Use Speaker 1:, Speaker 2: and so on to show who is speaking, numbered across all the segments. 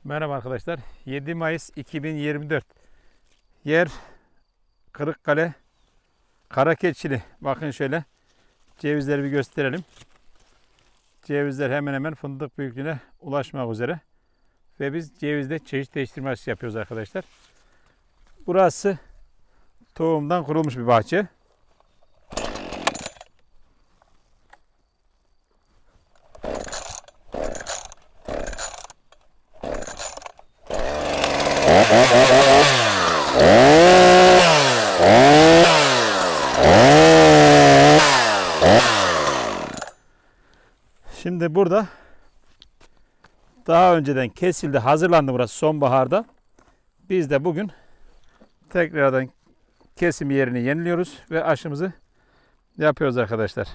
Speaker 1: Merhaba arkadaşlar. 7 Mayıs 2024. Yer Kırıkkale Karakeçili. Bakın şöyle cevizleri bir gösterelim. Cevizler hemen hemen fındık büyüklüğüne ulaşmak üzere. Ve biz cevizde çeşit değiştirme aşısı yapıyoruz arkadaşlar. Burası tohumdan kurulmuş bir bahçe. Şimdi burada daha önceden kesildi, hazırlandı burası sonbaharda. Biz de bugün tekrardan kesim yerini yeniliyoruz ve aşımızı yapıyoruz arkadaşlar.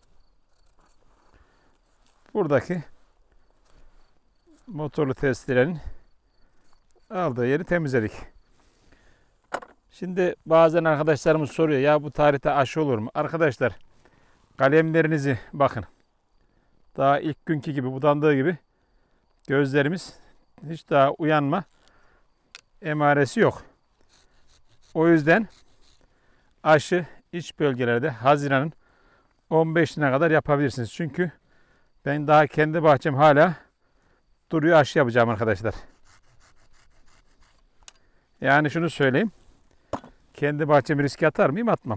Speaker 1: Buradaki motorlu testilerin aldığı yeri temizledik. Şimdi bazen arkadaşlarımız soruyor, ya bu tarihte aşı olur mu? Arkadaşlar, kalemlerinizi bakın. Daha ilk günkü gibi, budandığı gibi gözlerimiz hiç daha uyanma emaresi yok. O yüzden aşı iç bölgelerde Haziran'ın 15'ine kadar yapabilirsiniz. Çünkü ben daha kendi bahçem hala duruyor, aşı yapacağım arkadaşlar. Yani şunu söyleyeyim. Kendi bahçemi riske atar mıyım? Atmam.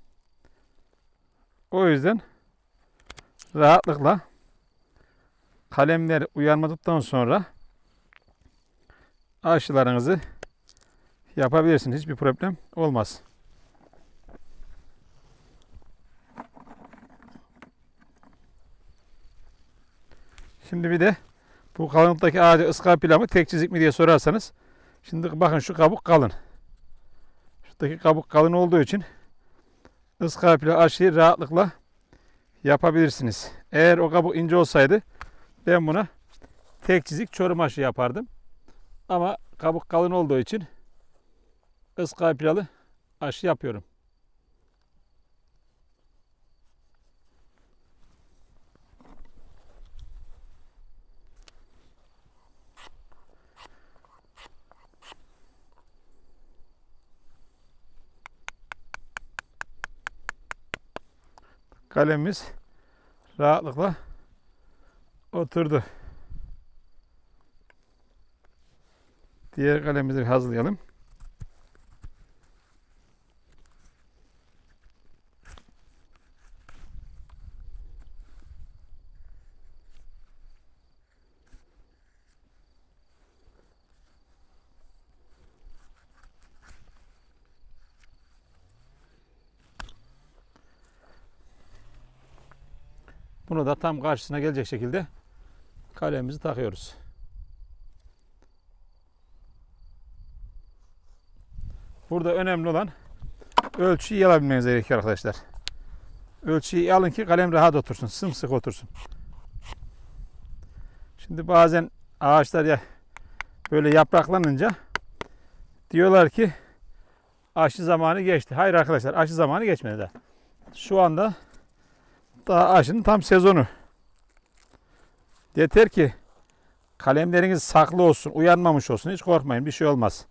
Speaker 1: O yüzden rahatlıkla kalemler uyanmadıktan sonra aşılarınızı yapabilirsiniz. Hiçbir problem olmaz. Şimdi bir de bu kalınlıktaki ağacı ıskapila mı tek çizik mi diye sorarsanız, şimdi bakın şu kabuk kalın. Şuradaki kabuk kalın olduğu için ıskapila aşıyı rahatlıkla yapabilirsiniz. Eğer o kabuk ince olsaydı ben buna tek çizik çorum aşı yapardım. Ama kabuk kalın olduğu için ıskapilalı aşı yapıyorum. Kalemimiz rahatlıkla oturdu. Diğer kalemimizi hazırlayalım. Bunu da tam karşısına gelecek şekilde kalemimizi takıyoruz. Burada önemli olan ölçüyü iyi alabilmeniz gerekiyor arkadaşlar. Ölçüyü iyi alın ki kalem rahat otursun, sımsıkı otursun. Şimdi bazen ağaçlar ya böyle yapraklanınca diyorlar ki aşı zamanı geçti. Hayır arkadaşlar, aşı zamanı geçmedi daha. Şu anda daha aşının tam sezonu. Yeter ki kalemleriniz saklı olsun, uyanmamış olsun. Hiç korkmayın, bir şey olmaz.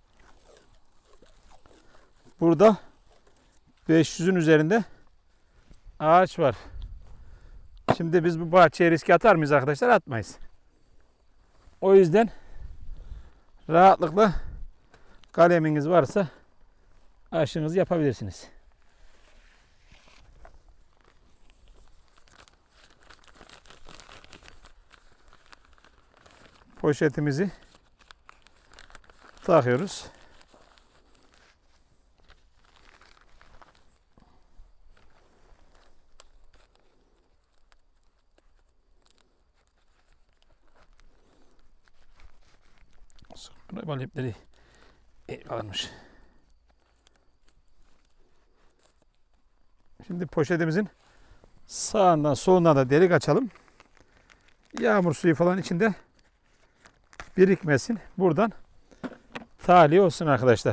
Speaker 1: Burada 500'ün üzerinde ağaç var. Şimdi biz bu bahçeye riske atar mıyız arkadaşlar? Atmayız. O yüzden rahatlıkla kaleminiz varsa aşınızı yapabilirsiniz. Poşetimizi takıyoruz. Bal ipleri varmış. Şimdi poşetimizin sağından solundan da delik açalım. Yağmur suyu falan içinde birikmesin. Buradan tahliye olsun arkadaşlar.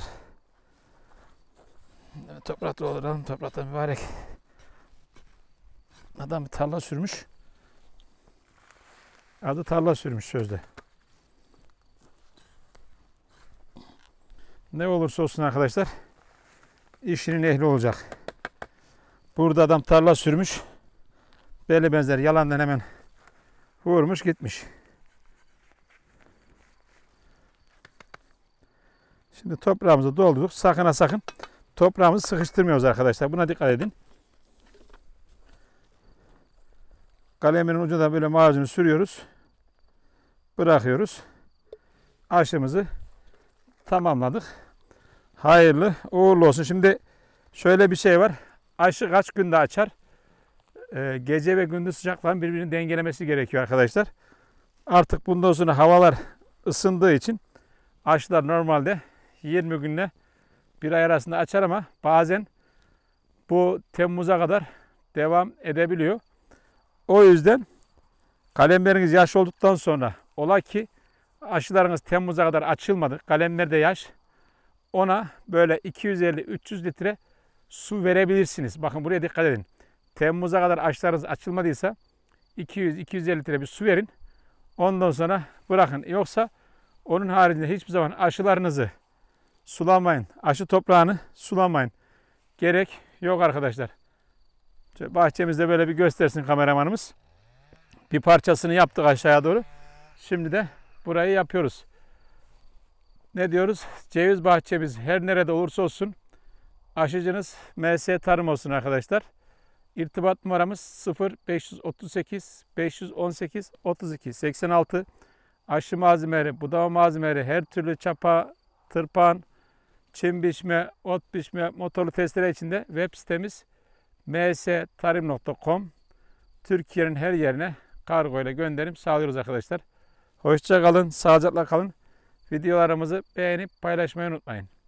Speaker 1: Toprakla olalım. Topraktan mübarek. Adam bir tarla sürmüş. Adı tarla sürmüş sözde. Ne olursa olsun arkadaşlar işinin ehli olacak. Burada adam tarla sürmüş. Belli benzer yalandan hemen vurmuş gitmiş. Şimdi toprağımızı doldurduk. Sakın ha sakın toprağımızı sıkıştırmıyoruz arkadaşlar. Buna dikkat edin. Kalemin ucuna böyle macunu sürüyoruz. Bırakıyoruz. Aşımızı tamamladık. Hayırlı uğurlu olsun. Şimdi şöyle bir şey var. Aşı kaç günde açar? Gece ve gündüz sıcakların birbirini dengelemesi gerekiyor arkadaşlar. Artık bundan sonra havalar ısındığı için aşılar normalde 20 günle bir ay arasında açar ama bazen bu Temmuz'a kadar devam edebiliyor. O yüzden kalemleriniz yaş olduktan sonra ola ki aşılarınız Temmuz'a kadar açılmadı. Kalemler de yaş. Ona böyle 250-300 litre su verebilirsiniz. Bakın buraya dikkat edin. Temmuz'a kadar aşılarınız açılmadıysa 200-250 litre bir su verin. Ondan sonra bırakın. Yoksa onun haricinde hiçbir zaman aşılarınızı sulamayın. Aşı toprağını sulamayın. Gerek yok arkadaşlar. Bahçemizde böyle bir göstersin kameramanımız. Bir parçasını yaptık aşağıya doğru. Şimdi de burayı yapıyoruz. Ne diyoruz? Ceviz bahçemiz her nerede olursa olsun aşıcınız MS Tarım olsun arkadaşlar. İrtibat numaramız 0 538 518 32 86. Aşı malzemeleri, budama malzemeleri, her türlü çapa, tırpan, çim biçme, ot biçme, motorlu testere içinde web sitemiz mstarim.com. Türkiye'nin her yerine kargo ile gönderim sağlıyoruz arkadaşlar. Hoşça kalın, sağlıcakla kalın. Videolarımızı beğenip paylaşmayı unutmayın.